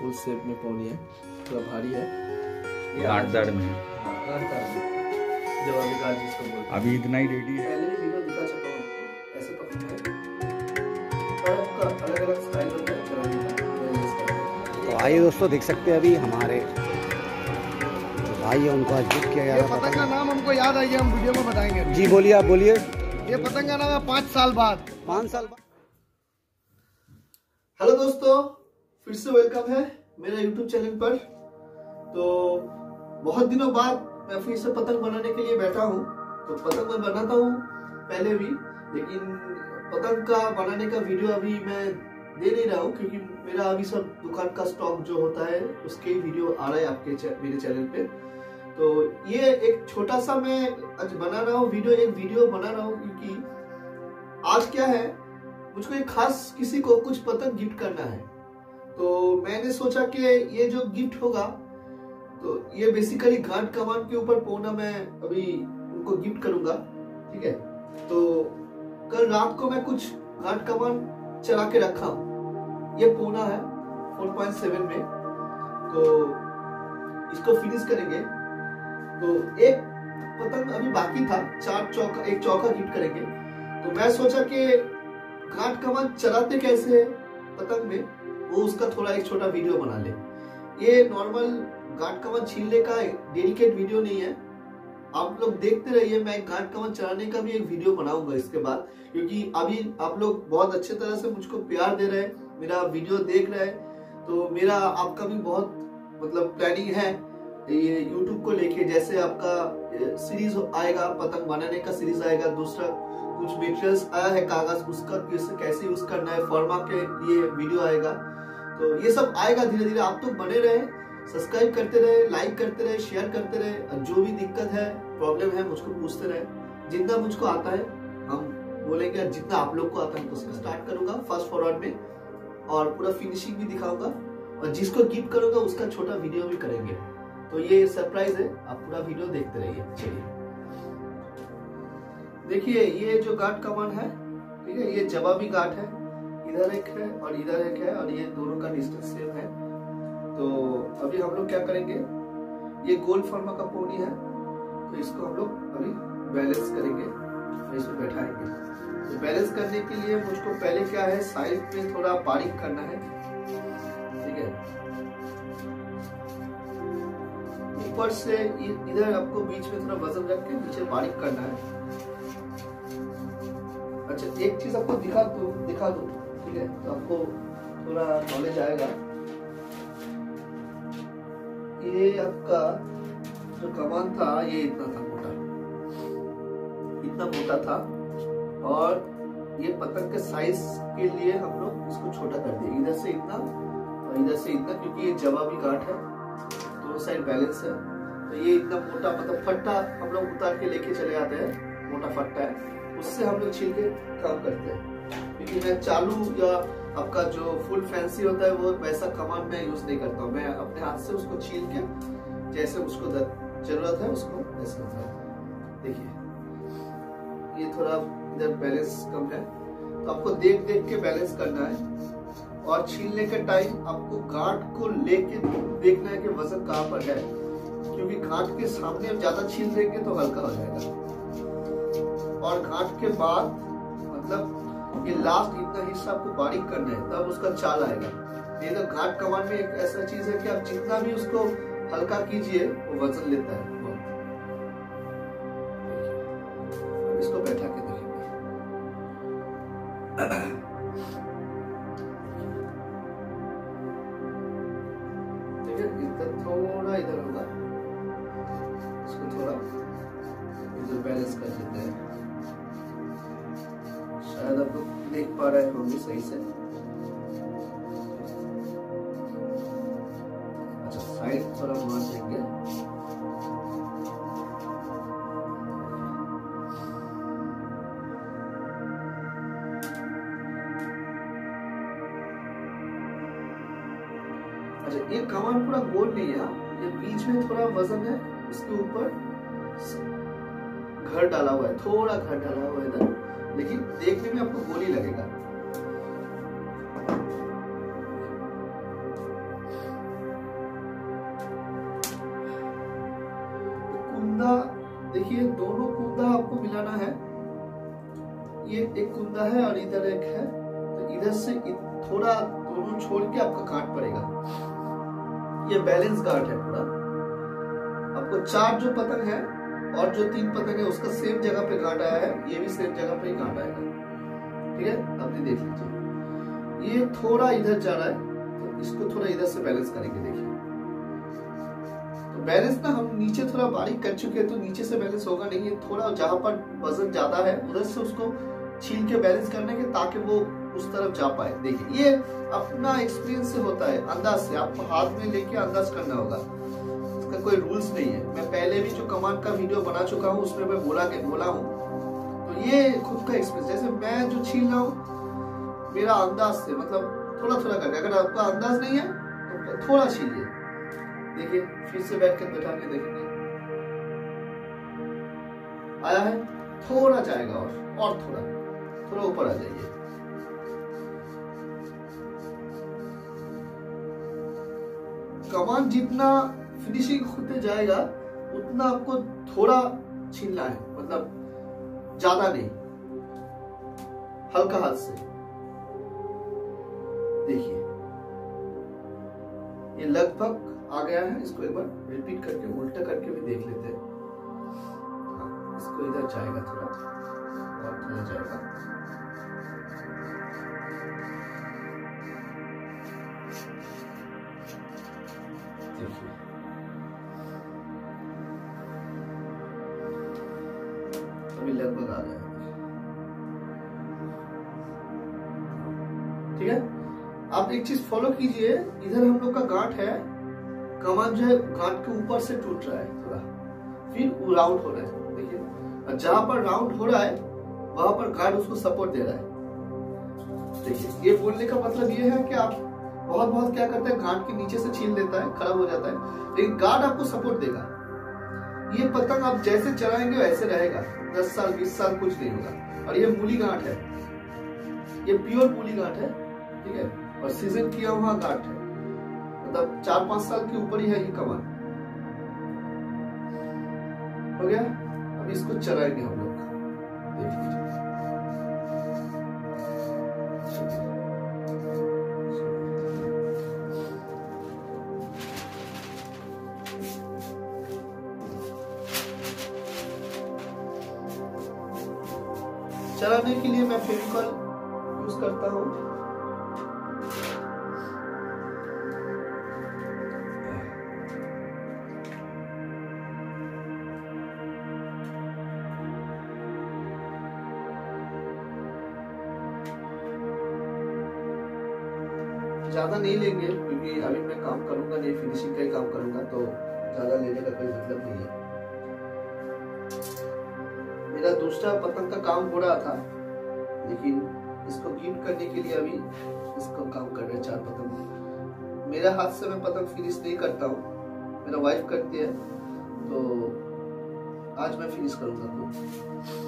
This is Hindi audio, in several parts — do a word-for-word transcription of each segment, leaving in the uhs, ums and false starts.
फुल शेप में पौनी है, थोड़ा भारी है, गांठ दाढ़ में है। हाँ, गांठ दाढ़ में जवाबी गांठ जिसको बोलते हैं। अभी इतना ही रेडी है। पहले भी वीडियो दिखा चुका हूँ आपको, ऐसे पकड़ना है और आपका अलग अलग स्टाइल होता है जवाबी का। तो आइए दोस्तों, देख सकते हैं अभी हमारे भाई है, उनको आज गिफ्ट किया जा रहा है। पतंग का नाम हमको याद आई है, हम वीडियो में बताएंगे। जी बोलिए, आप बोलिए। ये पतंग का नाम है पाँच साल बाद। पाँच साल बाद। हेलो दोस्तों, फिर से वेलकम है मेरे यूट्यूब चैनल पर। तो बहुत दिनों बाद मैं फिर से पतंग बनाने के लिए बैठा हूँ। तो पतंग मैं बनाता हूँ पहले भी, लेकिन पतंग का बनाने का वीडियो अभी मैं दे नहीं रहा हूँ क्योंकि मेरा अभी सब दुकान का स्टॉक जो होता है उसके वीडियो आ रहा है आपके चे, मेरे चैनल पे। तो ये एक छोटा सा मैं आज बना रहा हूँ वीडियो, एक वीडियो बना रहा हूँ क्योंकि आज क्या है, मुझको एक खास किसी को कुछ पतंग गिफ्ट करना है। तो मैंने सोचा कि ये जो गिफ्ट होगा तो ये बेसिकली घाट कमान के ऊपर पौना मैं अभी उनको गिफ्ट करूंगा, ठीक है। तो कल रात को मैं कुछ घाट कमान चला के रखा हूं, ये पौना है फोर पॉइंट सेवन में। तो इसको फिनिश करेंगे। तो एक पतंग अभी बाकी था, चार चौका, एक चौका गिफ्ट करेंगे। तो मैं सोचा कि घाट कमान चलाते कैसे पतंग में, वो उसका थोड़ा एक छोटा वीडियो बना ले। ये नॉर्मल घाट कमान छीनने का डेडिकेट वीडियो नहीं है, आप लोग देखते रहिए। मैं घाट कमान चलाने का भी एक वीडियो बनाऊंगा इसके बाद, क्योंकि अभी आप लोग बहुत अच्छे तरह से मुझको प्यार दे रहे हैं, मेरा वीडियो देख रहे हैं। तो मेरा आपका भी बहुत मतलब प्लानिंग है ये यूट्यूब को लेके। जैसे आपका सीरीज आएगा, पतंग बनाने का सीरीज आएगा, दूसरा कुछ मटेरियल्स आया है कागज, उसका कैसे यूज करना है, फॉर्मा के लिए वीडियो आएगा। तो ये सब आएगा धीरे धीरे। आप तो बने रहे, सब्सक्राइब करते रहे, लाइक करते रहे, शेयर करते रहे। जो भी दिक्कत है, प्रॉब्लम है, मुझको पूछते रहे। जितना मुझको आता है हम बोलेंगे, जितना आप लोग को आता है उसको स्टार्ट करूंगा फास्ट फॉरवर्ड में, और पूरा फिनिशिंग भी दिखाऊंगा, और जिसको गिफ्ट करूंगा उसका छोटा वीडियो भी करेंगे। तो ये सरप्राइज है, आप पूरा वीडियो देखते रहिए। चलिए देखिए, ये जो घाट कमान है, ठीक है, ये जवाबी घाट है, इधर एक है और इधर एक है, और ये दोनों का डिस्टेंस सेम है। तो अभी हम लोग क्या करेंगे, ये गोल फॉर्मा का पोनी है, तो इसको हम लोग अभी बैलेंस करेंगे और इसको बैठाएंगे। तो बैलेंस करने के लिए मुझको पहले क्या है, साइड में थोड़ा बारीक करना है, ठीक है। ऊपर से इधर आपको बीच में थोड़ा वजन रख के नीचे बारीक करना है। अच्छा, एक चीज आपको दिखा दो दिखा दो ठीक है, तो आपको थोड़ा नॉलेज आएगा। ये आपका जो कमान था, ये इतना था मोटा, इतना मोटा था, और ये पतंग के साइज के लिए हम लोग इसको छोटा कर दिए, इधर से इतना और इधर से इतना, क्योंकि ये जवाबी घाट है, दोनों साइड बैलेंस है। तो ये इतना मोटा, मतलब फट्टा हम लोग उतार के लेके चले आते हैं, मोटा फट्टा है, उससे हम लोग छील के काम करते हैं। क्योंकि मैं चालू या आपका जो फुल फैंसी होता है वो वैसा कमान मैं यूज नहीं करता हूँ। मैं अपने हाथ से उसको छील के जैसे उसको जरूरत है उसको ऐसा होता है। देखिए, ये थोड़ा इधर बैलेंस कम है, तो आपको देख देख के बैलेंस करना है। और छीलने के टाइम आपको घाट को लेके देखना है कि वजन कहाँ पर है, क्योंकि घाट के सामने हम ज्यादा छील देंगे तो हल्का हो जाएगा, और घाट के बाद मतलब ये लास्ट इतना हिस्सा आपको बारीक करना है, तब उसका चाल आएगा। नहीं तो घाट कमान में एक ऐसा चीज है कि आप जितना भी उसको हल्का कीजिए वो वजन लेता है। अब इसको बैठा के देखेंगे। ठीक है, इधर थोड़ा इधर होगा, इसको थोड़ा इधर बैलेंस कर देते हैं। शायद आप लोग देख पा रहे होंगे सही से। अच्छा, साइड थोड़ा मार देंगे। अच्छा, ये कमान पूरा गोल नहीं है, ये बीच में थोड़ा वजन है, इसके ऊपर घर डाला हुआ है, थोड़ा घर डाला हुआ है इधर, लेकिन देखने में आपको गोली लगेगा। देखिए दोनों कुंदा आपको मिलाना है, ये एक कुंदा है और इधर एक है, तो इधर से थोड़ा दोनों छोड़ के आपका गांठ पड़ेगा। ये बैलेंस गांठ है पूरा। आपको चार जो पतंग है और जो तीन पतंग है उसका सेम जगह पे गांठ आया है, ये भी सेम जगह पे ही गांठ आएगा। ठीक है, अब ये देख लीजिए, ये थोड़ा इधर जा रहा है तो इसको थोड़ा इधर से बैलेंस करेंगे। देखिए तो बैलेंस ना हम नीचे थोड़ा बारीक कर चुके हैं तो नीचे से बैलेंस होगा नहीं, ये थोड़ा जहां पर वजन ज्यादा है उधर से उसको छील के बैलेंस करने के ताकि वो उस तरफ जा पाए। देखिए ये अपना एक्सपीरियंस से होता है, अंदाज से आपको हाथ में लेके अंदाज करना होगा, इसका कोई रूल्स नहीं है। मैं पहले भी जो कमांड का वीडियो बना चुका हूँ उसमें मैं बोला के बोला हूँ, तो ये खुद का एक्सपीरियंस। जैसे मैं जो छील रहा हूँ मेरा अंदाज से, मतलब थोड़ा थोड़ा करके, अगर आपका अंदाज नहीं है तो थोड़ा छीलिए। देखिए फिर से बैठ कर बैठा के देखेंगे, आया है, थोड़ा जाएगा और और थोड़ा थोड़ा ऊपर आ जाइए। कमान जितना फिनिशिंग होते जाएगा उतना आपको थोड़ा छीलना है, मतलब ज्यादा नहीं, हल्का हाथ से। देखिए ये लगभग आ गया है, इसको एक बार रिपीट करके उल्टा करके भी देख लेते हैं। हाँ, इसको इधर जाएगा थोड़ा और थोड़ा जाएगा। देखिए अभी लगभग आ गया। ठीक है, आप एक चीज फॉलो कीजिए, इधर हम लोग का गांठ है, कमान जो है गांठ के ऊपर से टूट रहा है थोड़ा, फिर राउंड हो रहा है। देखिए जहां पर राउंड हो रहा है वहां पर गांठ उसको सपोर्ट दे रहा है। देखिए ये बोलने का मतलब ये है कि आप बहुत बहुत क्या करते हैं, गांठ के नीचे से छीन लेता है, खराब हो जाता है, लेकिन गांठ आपको सपोर्ट देगा। ये पतंग आप जैसे चलाएंगे वैसे रहेगा, दस साल बीस साल कुछ नहीं होगा। और ये मूली गांठ है, ये प्योर मूली गांठ है। ठीक है, और सीजन किया हुआ गांठ है, मतलब चार पांच साल के ऊपर ही है ये कमान। हो गया, अब इसको चलाएंगे हम लोग, देख लीजिए। चलाने के लिए मैं फेविकॉल यूज करता हूँ। ज्यादा नहीं लेंगे क्योंकि अभी मैं काम करूंगा नहीं, फिनिशिंग का ही काम करूंगा, तो ज्यादा लेने का कोई मतलब नहीं है। मेरा दूसरा पतंग का काम हो रहा था, लेकिन इसको गिफ्ट करने के लिए अभी इसको काम कर रहे हैं चार पतंग। मेरे हाथ से मैं पतंग फिनिश नहीं करता हूँ, मेरा वाइफ करती है, तो आज मैं फिनिश करूंगा। तो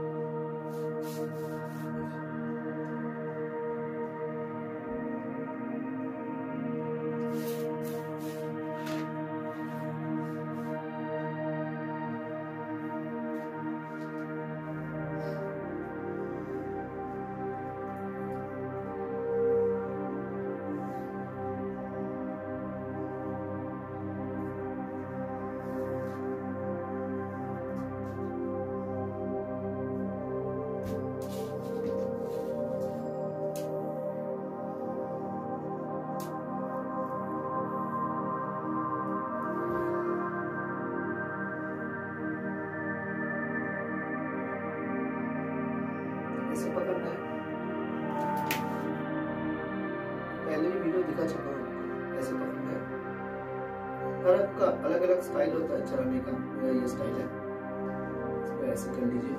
ऐसे पकड़ना है, पहले भी वीडियो दिखा चुका हूँ, ऐसे पकड़ना है। हर का अलग अलग स्टाइल होता है चलाने का, मेरा ये स्टाइल है, इसको ऐसे कर लीजिए।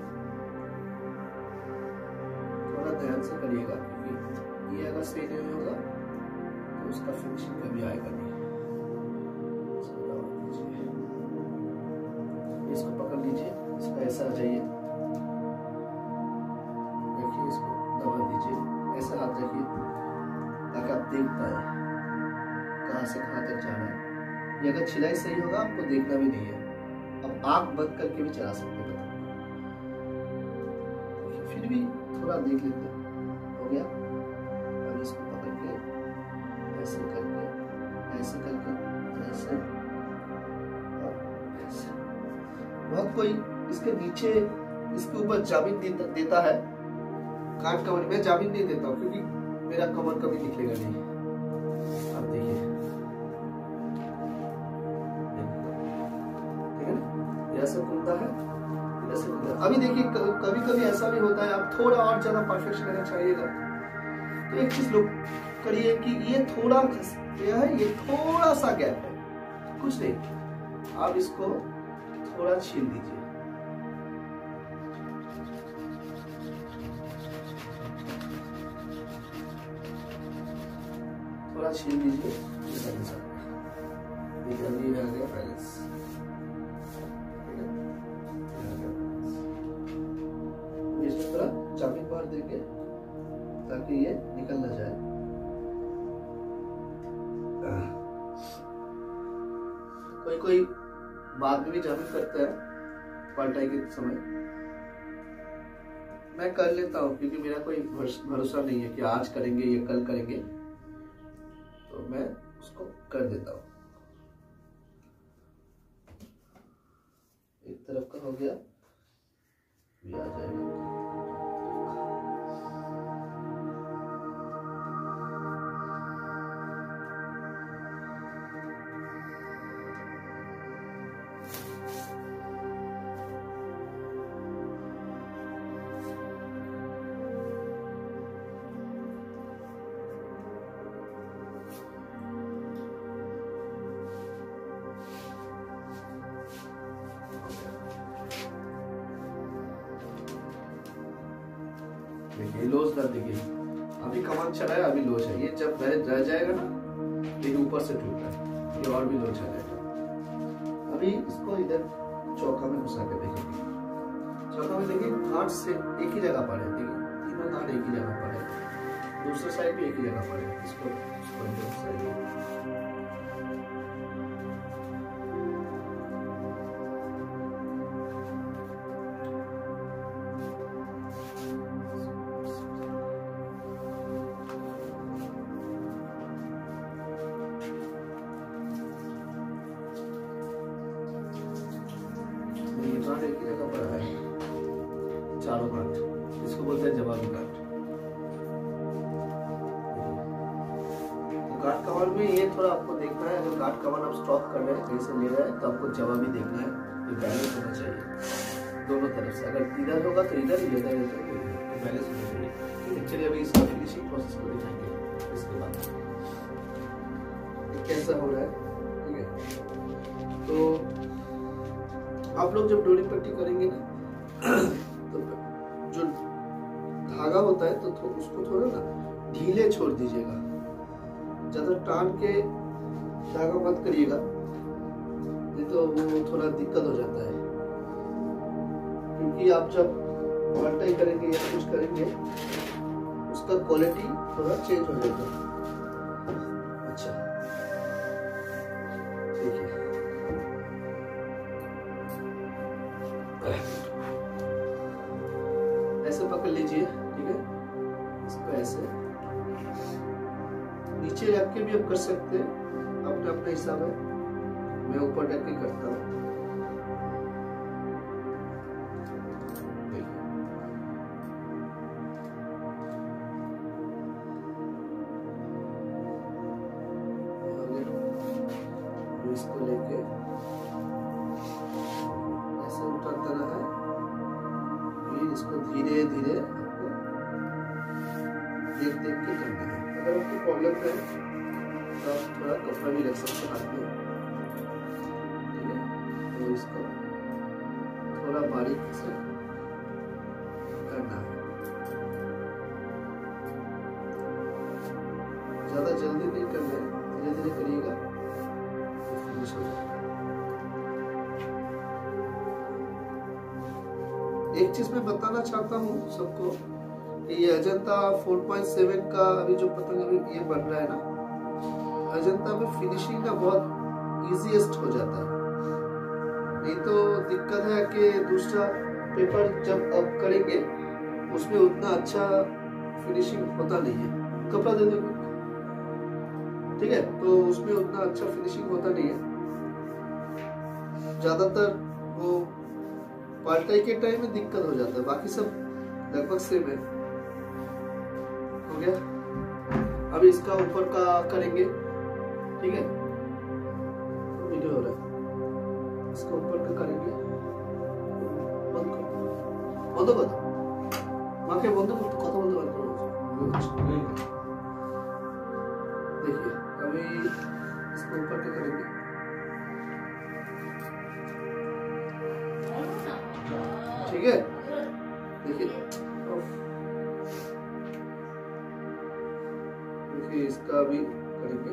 थोड़ा ध्यान से करिएगा क्योंकि ये अगर सही नहीं होगा तो उसका फिनिशिंग कभी आएगा नहीं। इसको पकड़ लीजिए, इसका ऐसा आ जाइए, देखिए इसको दबा दीजिए, ऐसा हाथ रखिए ताकि आप देख पाए कहाँ से कहाँ तक जाना है। ये अगर छिलाई सही होगा आपको देखना भी नहीं है। अब आंख बंद करके भी चला सकते हैं पतंग। फिर भी थोड़ा देख लेते हैं। हो गया। अब इसको पकड़ के ऐसे करके ऐसे करके ऐसे और ऐसे। बहुत कोई इसके नीचे इसके ऊपर जामिन देता, देता है काट कमर। मैं जामिन नहीं देता हूँ क्योंकि मेरा कमर कभी निकलेगा नहीं। अब देखिए ठीक है ना, ऐसे घूमता है, ऐसे घूमता है। अभी देखिए कभी कभी ऐसा भी होता है, आप थोड़ा और ज्यादा परफेक्शन अगर चाहिएगा तो एक चीज लोग करिए कि ये थोड़ा यह है, ये थोड़ा सा गैप है, कुछ नहीं, आप इसको थोड़ा छील दीजिए। थोड़ा छील दीजिए, ये जल्दी रह गया बैलेंस। इसमें थोड़ा जामिन मार देंगे ताकि ये निकल ना जाए। कोई कोई बाद में भी जामिन करता है पलटाई के समय। मैं कर लेता हूँ क्योंकि मेरा कोई भरोसा नहीं है कि आज करेंगे या कल करेंगे, तो मैं उसको कर देता हूँ। एक तरफ का हो गया, भी आ जाएगा। देखिए लोज दर देखिए, अभी कमान चला है, अभी लोज है। ये जब रह जाएगा ना, ये ऊपर से टूट रहा है, ये और भी लोज चलेगा। अभी इसको इधर चौका में घुसा के देखेंगे। चौका में देखिए गांठ से एक ही जगह पर है, देखिए तीनों गांठ एक ही जगह पर है, दूसरे साइड भी एक ही जगह पर है। इसको इसको साइड एक ही जगह पर है, चारों गांठ, इसको बोलते हैं जवाबी गांठ। तो गांठ कमान में ये थोड़ा आपको देखना है। अगर गांठ कमान आप स्टॉप कर रहे हैं, कहीं से ले रहे हैं, तो आपको जवाबी देखना है। ये बैलेंस होना चाहिए दोनों तरफ से। अगर इधर होगा तो इधर, इधर इधर तो बैलेंस होना चाहिए। चलिए अभी इसका फिनिशिंग प्रोसेस को दिखाएंगे इसके बाद कैसा हो रहा है। ठीक है, तो आप लोग जब डोरी पट्टी करेंगे ना तो जो धागा होता है तो थो, उसको थोड़ा ना ढीले छोड़ दीजिएगा, ज्यादा टान के धागा मत करिएगा, नहीं तो वो थोड़ा दिक्कत हो जाता है। क्योंकि आप जब पट्टी करेंगे या कुछ करेंगे उसका क्वालिटी थोड़ा चेंज हो जाता है। अच्छा देखिए, ऐसे पकड़ लीजिए। ठीक है, इसको ऐसे नीचे रख के भी आप कर सकते हैं, अपना अपना हिसाब है। मैं ऊपर रख के करता हूँ। इसको लेके ऐसे उठाता रहा है, फिर इसको धीरे धीरे आपको देख देख के करना है। अगर आपको प्रॉब्लम है तो आप थोड़ा कपड़ा भी रख सकते हैं हाथ में। ठीक है, तो इसको थोड़ा बारीक से करना है, ज्यादा जल्दी नहीं करना है, धीरे धीरे करिएगा। एक चीज मैं बताना चाहता हूँ सबको कि ये अजंता फोर पॉइंट सेवन का अभी जो पतंग अभी ये बन रहा है ना, अजंता में फिनिशिंग का बहुत इजीएस्ट हो जाता है। नहीं तो दिक्कत है कि दूसरा पेपर जब अब करेंगे उसमें उतना अच्छा फिनिशिंग होता नहीं है। कपड़ा दे दो, ठीक है, तो उसमें उतना अच्छा फिनिशिंग होता नहीं है। ज्यादातर वो पाल्टाई के टाइम में दिक्कत हो जाता है, बाकी सब लगभग सेम है। हो गया। अभी इसका ऊपर का करेंगे, ठीक है, वीडियो हो रहा है, इसका ऊपर का करेंगे। बंद करो, बंद करो, माके बंद करो, तो कथा बंद करो। देखिए अभी इसको ऊपर का करेंगे। ठीक है, देखिए देखिए इसका भी करेंगे।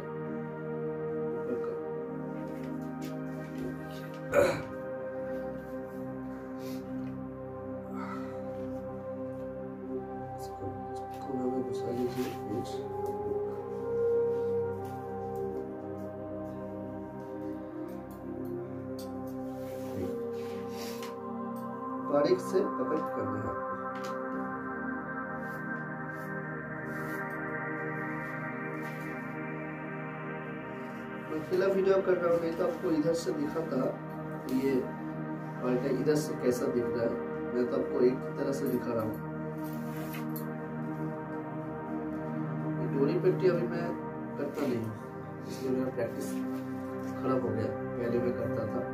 इसको कोने में घुसा लीजिए। बारीक से पकड़ करना है आपको। मैं फिलहाल वीडियो कर रहा हूँ, नहीं तो आपको इधर से दिखा था ये पाल्टा इधर से कैसा दिख रहा है। मैं तो आपको एक तरह से दिखा रहा हूँ। डोरी पेटी अभी मैं करता नहीं हूँ, इसलिए मेरा प्रैक्टिस खराब हो गया। पहले मैं करता था।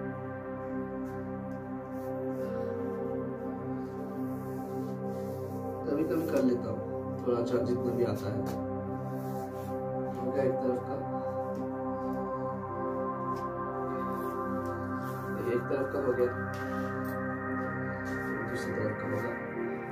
कभी कभी कर लेता हूँ थोड़ा अच्छा, जितना भी आता है। हो गया एक तरफ का, एक तरफ का हो गया, दूसरी तरफ का होगा।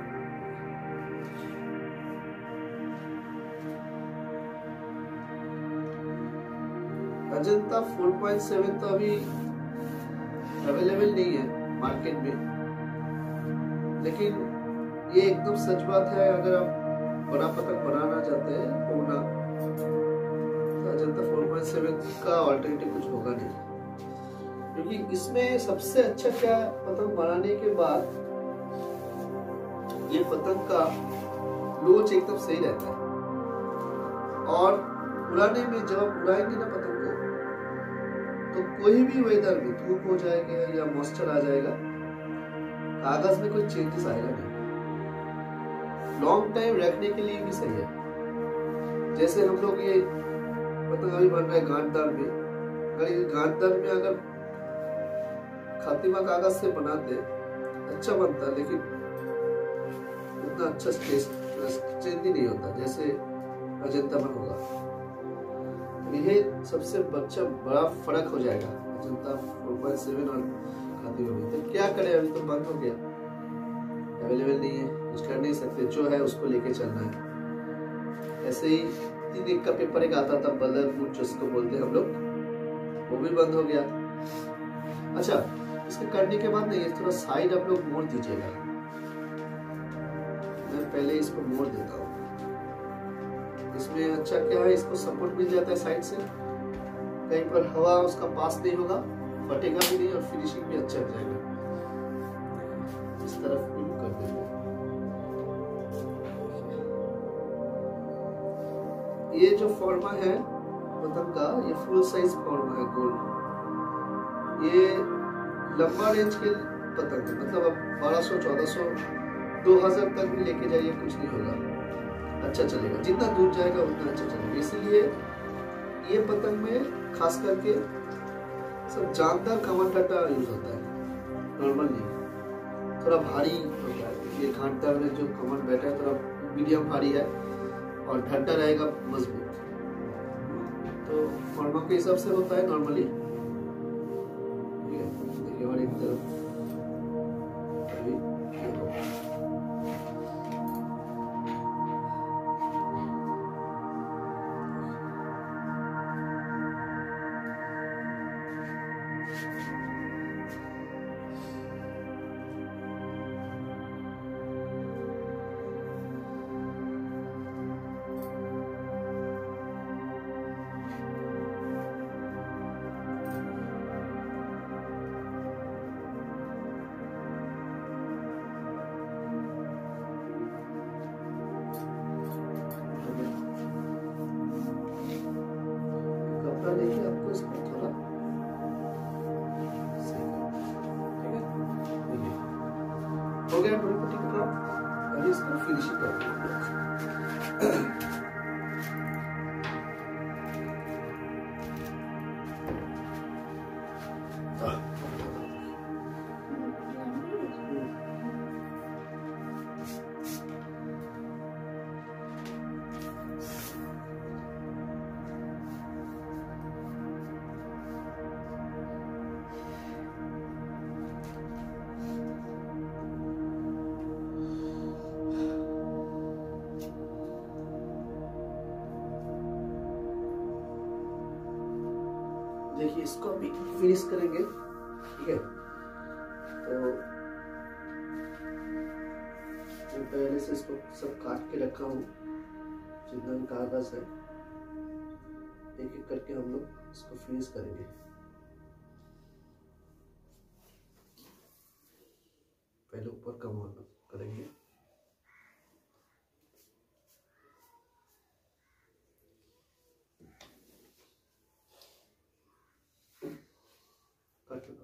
अजंता फोर पॉइंट सेवन तो अभी अवेलेबल नहीं है मार्केट में, लेकिन ये एकदम सच बात है। अगर आप बड़ा पतंग बनाना चाहते हैं पूर्णा, तो अजंता फोर पॉइंट सेवन का ऑल्टरनेटिव कुछ होगा नहीं, क्योंकि इसमें सबसे अच्छा क्या, पतंग बनाने के बाद ये पतंग का लोच एकदम सही रहता है। और उड़ाने में जब आप उड़ाएंगे ना पतंग को, तो कोई भी वेदर में धूप हो जाएगा या मॉइस्चर आ जाएगा, कागज में कोई चेंजेस आएगा नहीं। लॉन्ग टाइम रखने के लिए भी सही है। जैसे हम लोग ये पतंग अभी बन रहा है गांठदार में, अगर ये गांठदार में अगर खातिमा कागज से बनाते अच्छा बनता, लेकिन उतना अच्छा स्ट्रेंथ ही नहीं होता जैसे अजंता में होगा। यह सबसे बच्चा बड़ा फर्क हो जाएगा अजंता फोर पॉइंट सेवन और खातिमा में। तो क्या करें, अभी तो बंद हो गया, अवेलेबल नहीं है, कुछ कर नहीं सकते, जो है उसको लेके चलना है। ऐसे ही तीन एक का पेपर एक आता था, बलर फूट जिसको बोलते हैं हम लोग, वो भी बंद हो गया। अच्छा, इसके करने के बाद ना ये थोड़ा साइड आप लोग मोड़ दीजिएगा। मैं पहले इसको मोड़ देता हूँ। इसमें अच्छा क्या है, इसको सपोर्ट मिल जाता है साइड से, कहीं पर हवा उसका पास नहीं होगा, फटेगा भी नहीं और फिनिशिंग भी अच्छा हो जाएगा। इस तरफ भी कर देंगे। ये जो फॉर्मा है पतंग का, ये फुल साइज फॉर्मा है गोल। ये लंबा रेंज के पतंग है, मतलब अब बारह सौ, चौदह सौ, दो हजार तक भी लेके जाइए, कुछ नहीं होगा, अच्छा चलेगा। जितना दूर जाएगा उतना अच्छा चलेगा। इसलिए ये पतंग में खास करके सब जानदार कमर डंडा यूज होता है, नॉर्मल नहीं। थोड़ा भारी होता है ये घाटदार में, जो कमर बैठा है थोड़ा मीडियम भारी है और डंडा रहेगा मजबूत। तो फॉर्मा के हिसाब से होता है नॉर्मली। देखिए और एक तरफ हल्का लेके आपको इसको थोड़ा सही करना है, ठीक है। देखिए हो गया डोरी पट्टी का काम। अभी इसको फिनिशिंग करेंगे। देखिए इसको अभी फिनिश करेंगे, ठीक है। तो मैं पहले से इसको सब काट के रखा हूँ, जितना भी कागज है एक एक करके हम लोग इसको फिनिश करेंगे। पहले ऊपर का करेंगे, काट लो।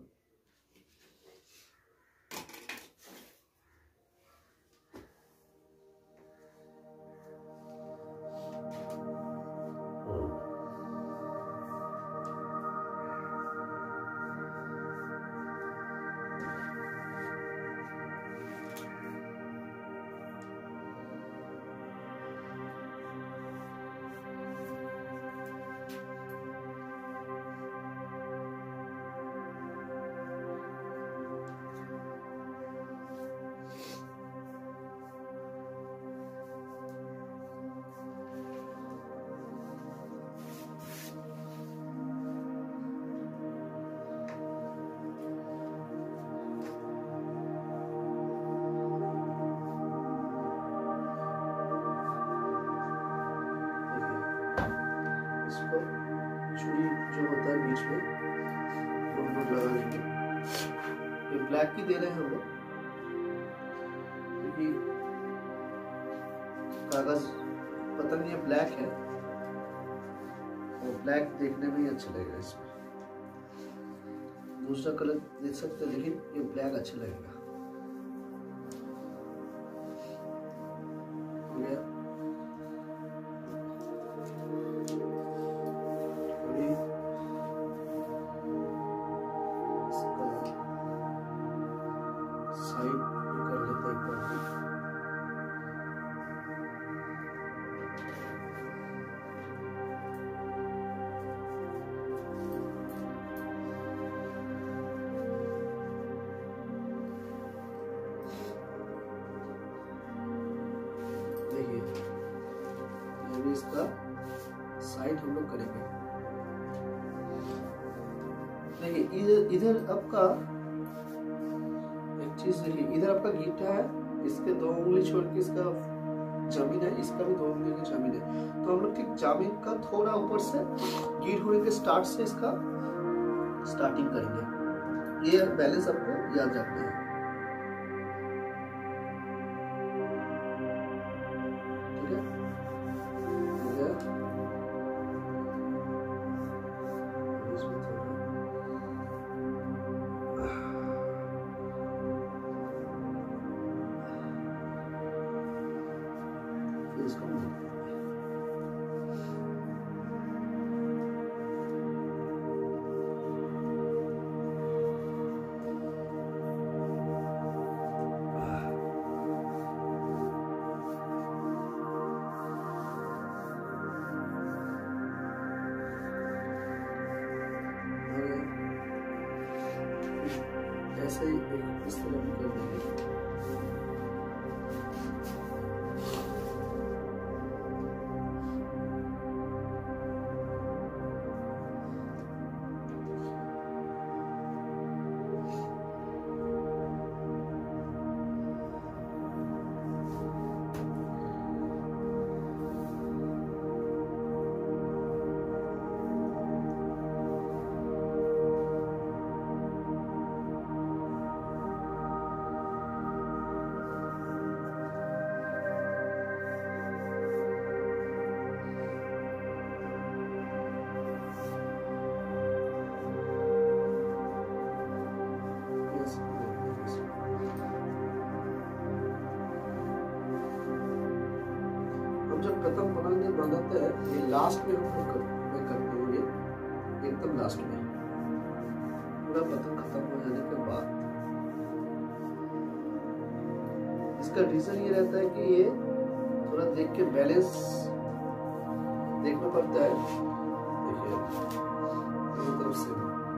इसको चूड़ी जो होता है बीच में वो हम लोग लगा लेंगे। ये ब्लैक ही दे रहे हैं हम लोग, क्योंकि कागज पतंग ये ब्लैक है, और ब्लैक देखने में ही अच्छा लगेगा। इसमें दूसरा कलर देख सकते हैं, लेकिन ये ब्लैक अच्छा लगेगा। हो गया। साइड कर लेते हैं एक बार। देखिए ये भी इसका साइड हम लोग करेंगे। देखिए इधर इधर आपका चीज देखिए, इधर आपका गीठा है, इसके दो उंगली छोड़ के इसका जमीन है, इसका भी दो उंगली की जमीन है। तो हम लोग ठीक जमीन का थोड़ा ऊपर से गीठ होने के स्टार्ट से इसका स्टार्टिंग करेंगे। ये बैलेंस आपको याद रखना है, ठीक है। हो गया। इसमें थोड़ा इसको ऐसे ही इस तरह भी कर देंगे। पतंग बनाने बनाते हैं ये लास्ट में हम लोग कर, मैं करता हूँ ये एकदम लास्ट में पूरा पतंग खत्म हो जाने के बाद। इसका रीजन ये रहता है कि ये थोड़ा देख के बैलेंस देखना पड़ता है। देखिए एकदम से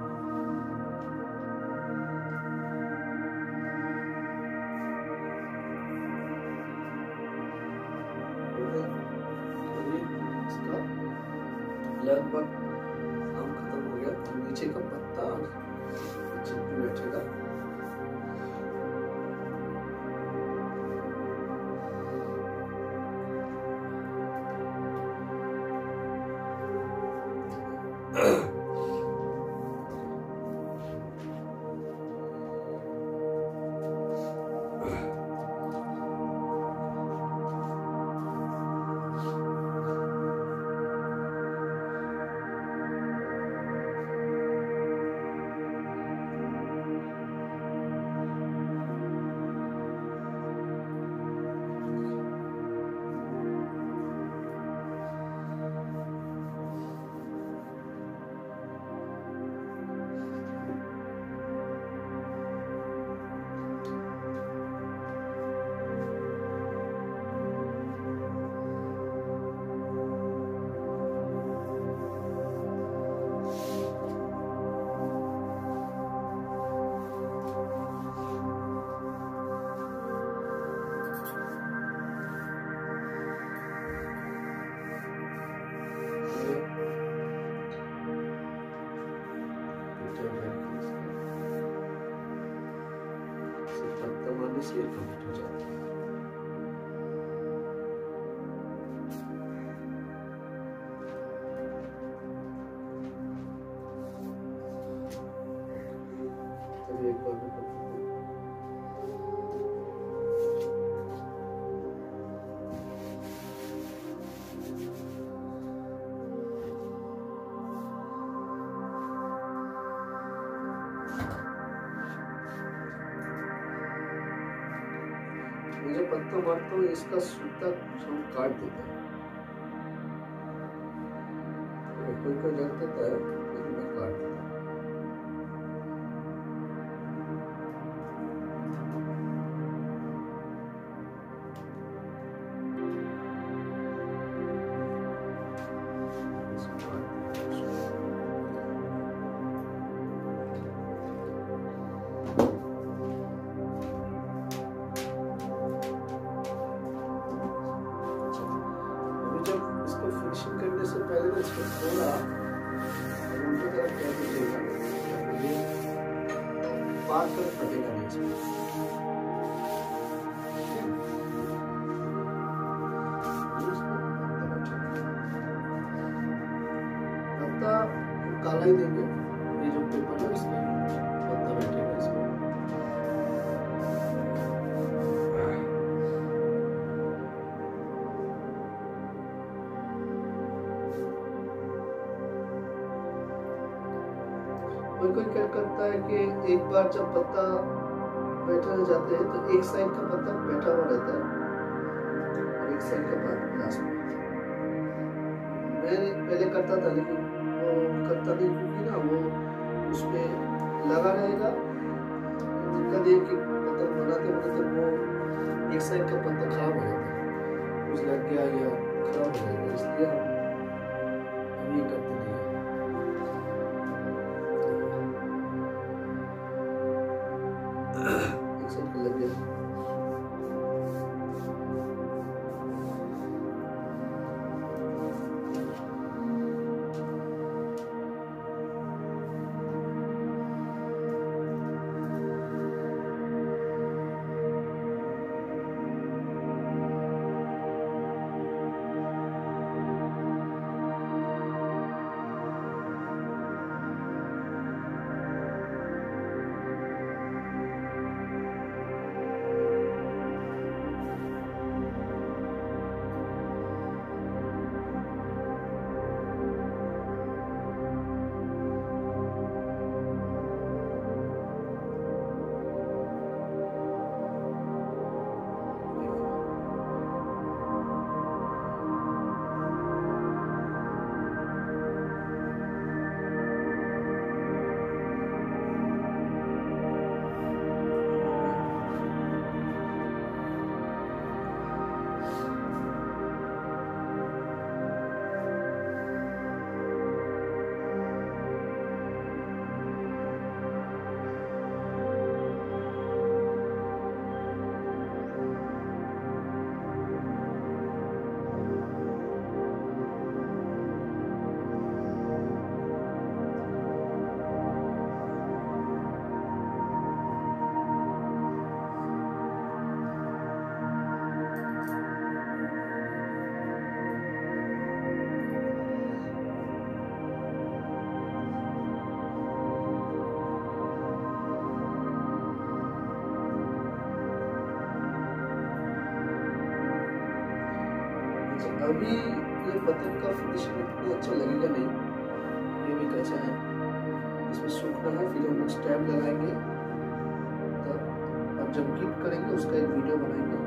इसका लगभग काम खत्म हो गया। तो नीचे का पत्ता चिपके बैठेगा। से कंप्लीट हो जाता है। चलिए एक बार मैं मुझे पत्ता मारता हूँ इसका सूता हम काट देते हैं। कोई कोई रख देता है लेकिन मैं काट देता हूँ। फिनिशिंग करने से पहले ना इसको थोड़ा उल्टी तरफ कर दीजिएगा, ये बार कर फटेगा नहीं इसमें। पत्ता काला ही देंगे, ये जो पेपर है इसमें पत्ता बैठेगा इसमें। कोई कोई क्या करता है कि एक बार जब पत्ता बैठा जाते हैं तो एक साइड का पत्ता बैठा हुआ रहता है और एक साइड का पत्ता लास्ट में। मैं पहले करता था लेकिन वो करता नहीं क्योंकि ना वो उस पे लगा रहेगा। दिक्कत ये कि पत्ता बनाते बनाते वो एक साइड का पत्ता खराब हो जाता है, कुछ लग गया या खराब हो जाएगा, इसलिए हम ये करते नहीं है। लग गया अभी ये पतंग का फिनिशिंग इतना अच्छा लगेगा नहीं, ये भी कच्चा है, इसमें सूखना है, फिर हम लोग स्टैम्प लगाएंगे, तब अब जब गिफ्ट करेंगे उसका एक वीडियो बनाएंगे,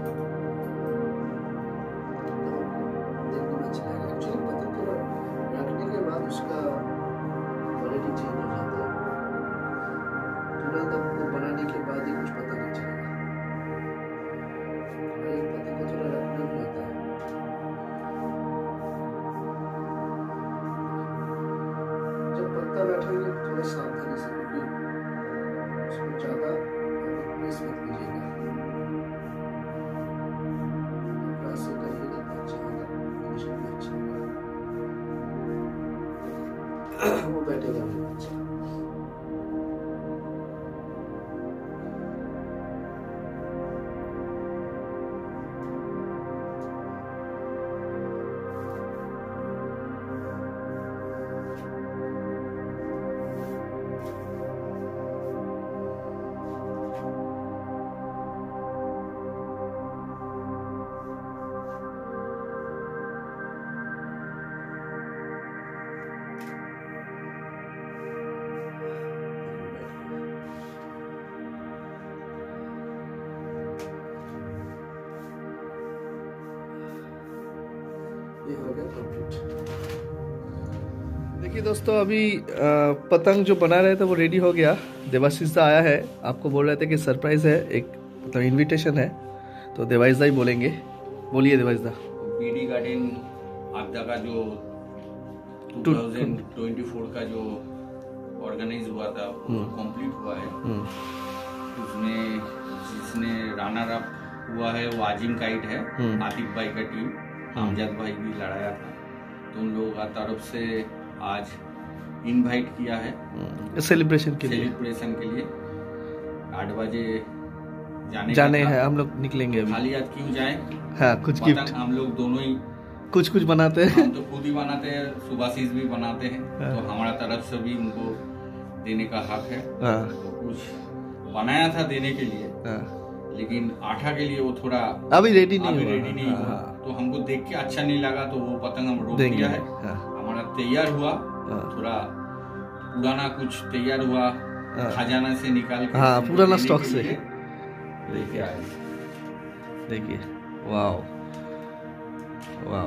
देखने में अच्छा लगेगा। एक्चुअली पतंग को रखने के बाद उसका क्वालिटी चेंज हो जाता है, तुरंत आपको बनाने के बाद ही कुछ पता नहीं चलेगा। एक पतंग को थोड़ा रखना भी होता है। जब पत्ता बैठेंगे थोड़ा सावधानी से, क्योंकि उसको ज्यादा प्रेस मत कीजिएगा, अपना से करिएगा तो अच्छा होगा, फिनिशिंग भी अच्छा होगा, वो बैठेगा भी अच्छा। ये हो गया कंप्लीट। देखिए दोस्तों, अभी पतंग जो बना रहे थे वो रेडी हो गया। देवाशीष दा आया है, आपको बोल रहे थे कि सरप्राइज है, एक मतलब इनविटेशन है, तो देवाशीष दा ही बोलेंगे। बोलिए देवाशीष दा। बीडी गार्डन आपदा का जो दो हज़ार चौबीस का जो ऑर्गेनाइज हुआ था वो कंप्लीट हुआ है। उसमें जिसने रनर अप हुआ है वो आजिम काइट है, आतिफ भाई का टीम, अमजद भाई भी लड़ाया था, तो उन लोगों का तरफ से आज इनवाइट किया है सेलिब्रेशन के लिए सेलिब्रेशन के लिए आठ बजे जाने जाने हैं, हम लोग निकलेंगे अभी। खाली हाथ क्यों जाएं? हाँ, कुछ गिफ्ट हम लोग दोनों ही कुछ कुछ बनाते हैं, हम तो खुद ही बनाते हैं, सुभाषीष भी बनाते हैं, तो हमारा तरफ से भी उनको देने का हक है। तो कुछ बनाया था देने के लिए, लेकिन आटा के लिए वो थोड़ा अभी रेडी नहीं अभी हुआ, रेडी नहीं हुआ, तो हमको देख के अच्छा नहीं लगा, तो वो पतंग हम रोक दिया है। हमारा तैयार हुआ, थोड़ा पुराना कुछ तैयार हुआ, खजाना से निकाल के, हाँ, पुराना स्टॉक से लेके आए। देखिए, वाओ वाओ,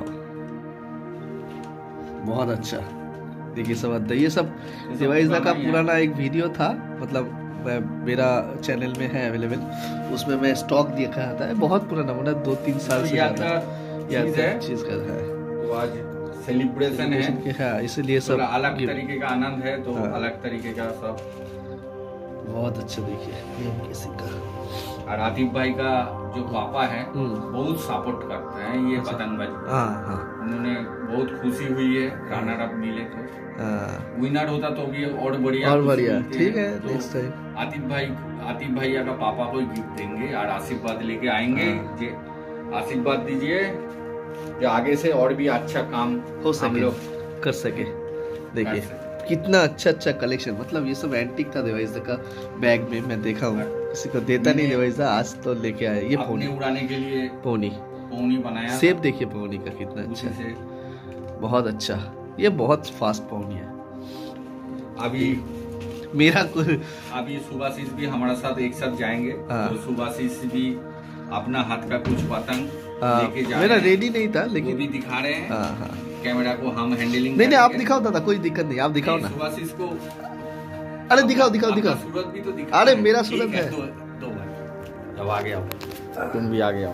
बहुत अच्छा। देखिए सब ये सब देवाशीष दा का पुराना एक वीडियो था, मतलब मेरा चैनल में है अवेलेबल, उसमें मैं स्टॉक देखा था, बहुत पुराना, मतलब दो तीन साल से ज्यादा चीज का है। तो आज सेलिब्रेशन है, हाँ, इसलिए सब अलग तरीके का आनंद है, तो अलग तरीके का सब बहुत अच्छा। देखिए किसी का, और आतिफ भाई का जो पापा है बहुत सपोर्ट करते हैं ये पतंगबाजी। हाँ हाँ, उन्होंने बहुत खुशी हुई है, रनर अप मिले तो, विनर होता तो भी और बढ़िया और बढ़िया। ठीक है, नेक्स्ट टाइम आतिफ भाई आतिफ भैया का पापा को गिफ्ट देंगे और आशीर्वाद लेके आएंगे। जे आशीर्वाद दीजिए जो आगे से और भी अच्छा काम हो सके, लोग कर सके। देखिए कितना अच्छा अच्छा कलेक्शन, मतलब ये सब एंटीक था देवाशीष दा का बैग में, मैं देखा हूँ, किसी को देता नहीं देवाशीष दा, आज तो लेके आए। ये पोनी उड़ाने के लिए पोनी पोनी बनाया, सेब देखिए पोनी का कितना अच्छा है, बहुत अच्छा। ये बहुत फास्ट पोनी है। अभी मेरा अभी सुभाषीष भी हमारे साथ एक साथ जाएंगे, तो सुभाषीष भी अपना हाथ का कुछ पतंग लेके जा मेरा रेडी नहीं था, लेकिन भी दिखा रहे हैं। हाँ हाँ, कैमरा को हम हैंडलिंग नहीं नहीं, आप दिखाओ दादा, कोई दिक्कत नहीं, आप दिखाओ ना। सुभाषीष को अरे दिखाओ दिखाओ दिखाओ, सूरत भी तो दिखा। अरे मेरा सूरत है, दो दो बार जब आगे आओ, तुम भी आगे आओ।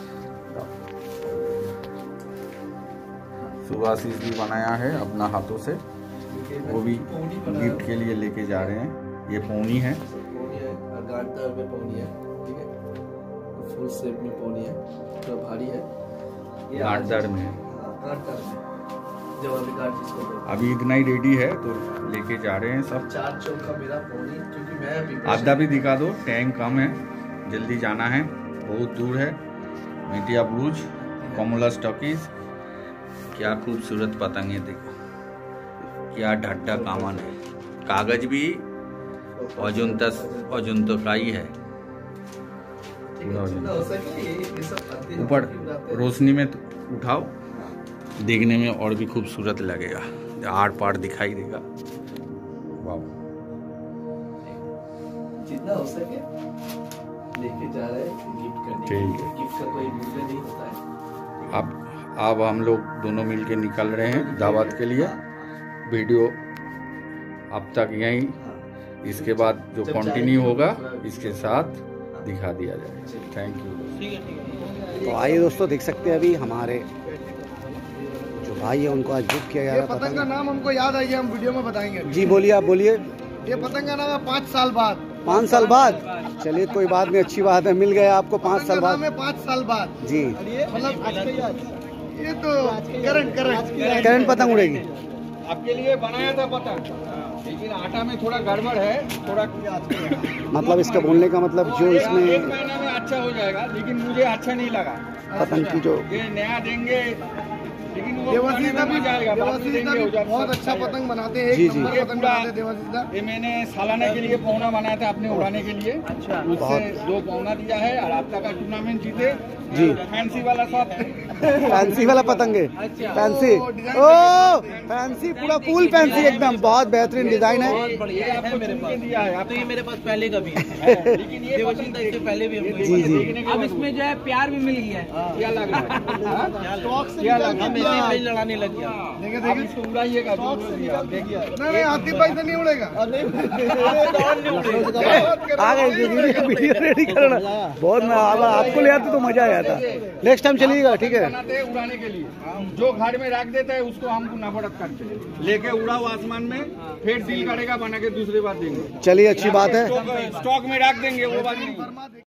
सुभाषीष भी बनाया है अपना हाथों से, वो भी गिफ्ट के लिए लेके जा रहे हैं। ये पोनी है, गांठदार में पोनी है, ठीक है, फुल शेप में पोनी है, थोड़ा भारी है, गांठदार में गांठदार में जब अभी गांठ जिसको अभी इतना ही रेडी है, तो लेके जा रहे हैं सब। चार चौक का मेरा पोनी, क्योंकि मैं अभी आधा भी दिखा दो, टाइम कम है, जल्दी जाना है, बहुत दूर है। मेटिया ब्रूज, कमला स्टॉकीज, क्या खूबसूरत पतंगे देखो, क्या ढट्टा कामन है, कागज भी अजंता अजंता का ही है, ऊपर रोशनी में उठाओ। देखने में और भी खूबसूरत लगेगा, आर पार दिखाई देगा। वाह, जितना हो सके लेके जा रहे हैं गिफ्ट करने के ठीक लिए। है। गिफ्ट का कोई मूल्य नहीं होता है। अब अब हम लोग दोनों मिलके निकल रहे हैं दावत के लिए। वीडियो अब तक यहीं, इसके बाद जो कंटिन्यू होगा इसके साथ दिखा दिया जाएगा। Thank you. तो आइए दोस्तों, देख सकते हैं अभी हमारे जो भाई है उनको आज गिफ्ट किया जा ये रहा पतंग पतंग। का नाम हमको याद आई है, हम वीडियो में बताएंगे। जी बोलिए, आप बोलिए। ये पतंग का नाम है पाँच साल बाद। पाँच साल बाद, चलिए कोई बात नहीं, अच्छी बात है, मिल गया आपको पाँच पतंग साल का नाम बाद। है पाँच साल बाद जी, मतलब ये तो करंट करंट करंट पतंग उड़ेगी। आपके लिए बनाया था पतंग, लेकिन आटा में थोड़ा गड़बड़ है, थोड़ा मतलब इसका बोलने का मतलब जो एक इसमें महीने में अच्छा हो जाएगा, लेकिन मुझे अच्छा नहीं लगा। पतंग की जो ये नया देंगे, लेकिन वो देवाशीष दा भी बनाने में मजा आएगा, बाद में देवाशीष दा देंगे भी हो जाएगा। बहुत अच्छा पतंग बनाते हैं। जी, एक जी। नंबर ये पतंग पूरा- बनाते हैं देवाशीष दा। ये मैंने सालाना के लिए पौना बनाया था अपने उड़ाने के लिए। अच्छा, उससे बहुत- दो पौना दिया है और आप तक का टूर्नामेंट जीते। जी। फैंसी वाला सब फैंसी वाला पतंग है। फैंसी, ओ फैंसी, पूरा फुल फैंसी एकदम, बहुत बेहतरीन डिजाइन है। ये आपको चुन के दिया है। आप तो ये मेरे पास पहले का भी है। लेकिन ये देवाशीष दा इससे पहले भी हमको जी, जी। देखने के अब बाद इसमें जो है प्यार भी मिल गया है। क्या लग रहा है? क्या लगा? हम ऐसे ही भाई लड़ाने लग गया। देखे आप देखे इसको उड़ाइएगा, जो जो दिया, देखिए। नहीं नहीं, आतिफ भाई से नहीं उड़ेगा। आ गए, वीडियो वीडियो रेडी करना बहुत मजा- अब आपको ले आते तो मजा आया था। नेक्स्ट टाइम चलिएगा, ठीक है। बनाते हैं उड़ाने के लिए, जो घर में रख देता है उसको हमको नफरत करते हैं। लेके उड़ाओ आसमान में, फिर सील करेगा, बना के दूसरी बार देंगे। चलिए, अच्छी बात है। स्टॉक स्टॉक में रख देंगे, वो बात नहीं।